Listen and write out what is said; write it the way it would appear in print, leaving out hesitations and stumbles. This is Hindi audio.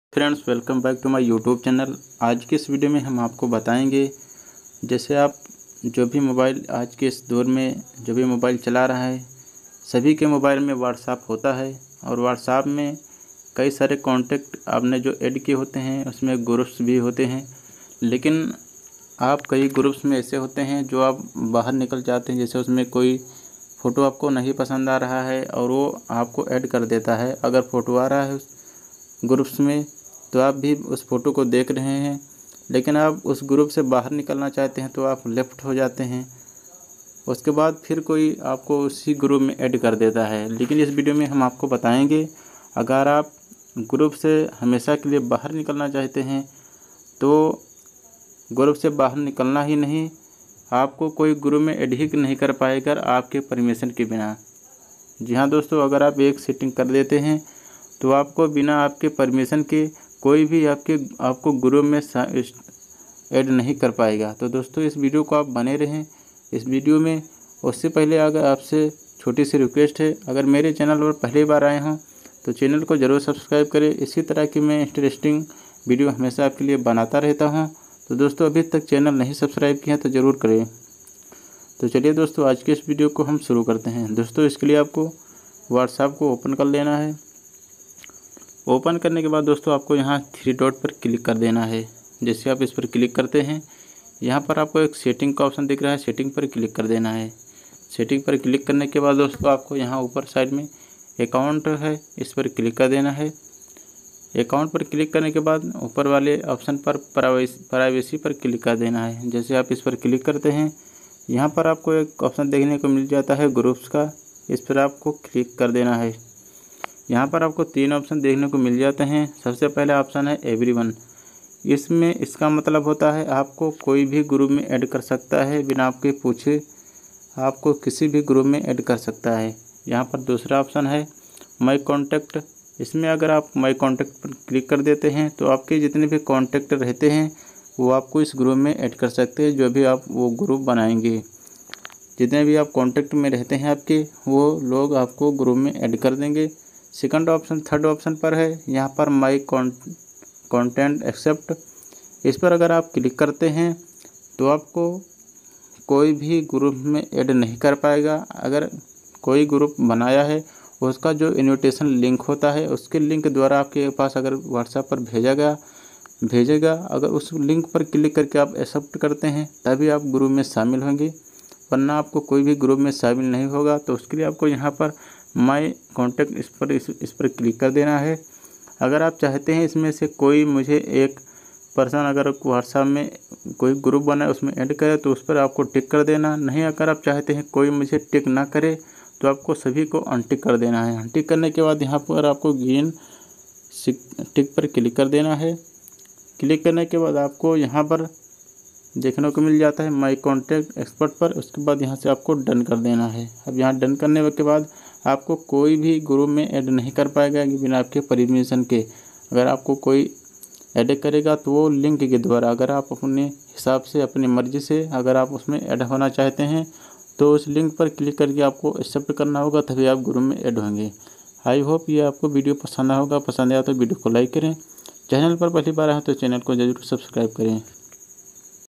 Friends, welcome back to my YouTube channel. आज के इस वीडियो में हम आपको बताएंगे, जैसे आप जो भी मोबाइल आज के इस दौर में जो भी मोबाइल चला रहा है, सभी के मोबाइल में व्हाट्सएप होता है और व्हाट्सएप में कई सारे कॉन्टैक्ट आपने जो ऐड किए होते हैं उसमें ग्रुप्स भी होते हैं। लेकिन आप कई ग्रुप्स में ऐसे होते हैं जो आप बाहर निकल जाते हैं, जैसे उसमें कोई फ़ोटो आपको नहीं पसंद आ रहा है और वो आपको ऐड कर देता है। अगर फ़ोटो आ रहा है उस ग्रुप्स में तो आप भी उस फ़ोटो को देख रहे हैं, लेकिन आप उस ग्रुप से बाहर निकलना चाहते हैं तो आप लेफ़्ट हो जाते हैं। उसके बाद फिर कोई आपको उसी ग्रुप में ऐड कर देता है। लेकिन इस वीडियो में हम आपको बताएंगे, अगर आप ग्रुप से हमेशा के लिए बाहर निकलना चाहते हैं तो ग्रुप से बाहर निकलना ही नहीं, आपको कोई ग्रुप में ऐड ही नहीं कर पाएगा आपके परमिशन के बिना। जी हाँ दोस्तों, अगर आप एक सेटिंग कर देते हैं तो आपको बिना आपके परमिशन के कोई भी आपको ग्रुप में ऐड नहीं कर पाएगा। तो दोस्तों, इस वीडियो को आप बने रहें इस वीडियो में। उससे पहले अगर आपसे छोटी सी रिक्वेस्ट है, अगर मेरे चैनल पर पहली बार आए हों तो चैनल को ज़रूर सब्सक्राइब करें। इसी तरह की मैं इंटरेस्टिंग वीडियो हमेशा आपके लिए बनाता रहता हूं। तो दोस्तों, अभी तक चैनल नहीं सब्सक्राइब किया तो ज़रूर करें। तो चलिए दोस्तों, आज के इस वीडियो को हम शुरू करते हैं। दोस्तों, इसके लिए आपको व्हाट्सएप को ओपन कर लेना है। ओपन करने के बाद दोस्तों, आपको यहाँ 3 डॉट पर क्लिक कर देना है। जैसे आप इस पर क्लिक करते हैं, यहाँ पर आपको एक सेटिंग का ऑप्शन दिख रहा है, सेटिंग पर क्लिक कर देना है। सेटिंग पर क्लिक करने के बाद दोस्तों, आपको यहाँ ऊपर साइड में अकाउंट है, इस पर क्लिक कर देना है। अकाउंट पर क्लिक करने के बाद ऊपर वाले ऑप्शन पर प्राइवेसी पर क्लिक कर देना है। जैसे आप इस पर क्लिक करते हैं, यहाँ पर आपको एक ऑप्शन देखने को मिल जाता है ग्रुप्स का, इस पर आपको क्लिक कर देना है। यहाँ पर आपको 3 ऑप्शन देखने को मिल जाते हैं। सबसे पहला ऑप्शन है एवरीवन। इसमें इसका मतलब होता है आपको कोई भी ग्रुप में ऐड कर सकता है, बिना आपके पूछे आपको किसी भी ग्रुप में ऐड कर सकता है। यहाँ पर दूसरा ऑप्शन है माई कॉन्टैक्ट। इसमें अगर आप माई कॉन्टैक्ट पर क्लिक कर देते हैं तो आपके जितने भी कॉन्टैक्ट रहते हैं वो आपको इस ग्रुप में ऐड कर सकते हैं। जो भी आप वो ग्रुप बनाएंगे, जितने भी आप कॉन्टैक्ट में रहते हैं आपके, वो लोग आपको ग्रुप में ऐड कर देंगे। थर्ड ऑप्शन पर है, यहाँ पर माई कॉन्टेंट एक्सेप्ट। इस पर अगर आप क्लिक करते हैं तो आपको कोई भी ग्रुप में ऐड नहीं कर पाएगा। अगर कोई ग्रुप बनाया है, उसका जो इनविटेशन लिंक होता है उसके लिंक द्वारा आपके पास अगर व्हाट्सएप पर भेजेगा, अगर उस लिंक पर क्लिक करके आप एक्सेप्ट करते हैं तभी आप ग्रुप में शामिल होंगे, वरना आपको कोई भी ग्रुप में शामिल नहीं होगा। तो उसके लिए आपको यहाँ पर माई कॉन्टैक्ट इस पर क्लिक कर देना है। अगर आप चाहते हैं इसमें से कोई मुझे एक पर्सन अगर व्हाट्सएप में कोई ग्रुप बनाए उसमें ऐड करे तो उस पर आपको टिक कर देना। नहीं, अगर आप चाहते हैं कोई मुझे टिक ना करे तो आपको सभी को अनटिक कर देना है। अनटिक करने के बाद यहाँ पर आपको ग्रीन टिक पर क्लिक कर देना है। क्लिक करने के बाद आपको यहाँ पर देखने को मिल जाता है माई कॉन्टैक्ट एक्सपर्ट पर। उसके बाद यहाँ से आपको डन कर देना है। अब यहाँ डन करने के बाद आपको कोई भी ग्रुप में ऐड नहीं कर पाएगा बिना आपके परमिशन के। अगर आपको कोई ऐड करेगा तो वो लिंक के द्वारा, अगर आप अपने हिसाब से अपनी मर्ज़ी से अगर आप उसमें ऐड होना चाहते हैं तो उस लिंक पर क्लिक करके आपको एक्सेप्ट करना होगा, तभी आप ग्रुप में ऐड होंगे। आई होप ये आपको वीडियो पसंद आया होगा। पसंद आया तो वीडियो को लाइक करें। चैनल पर पहली बार आए तो चैनल को ज़रूर सब्सक्राइब करें।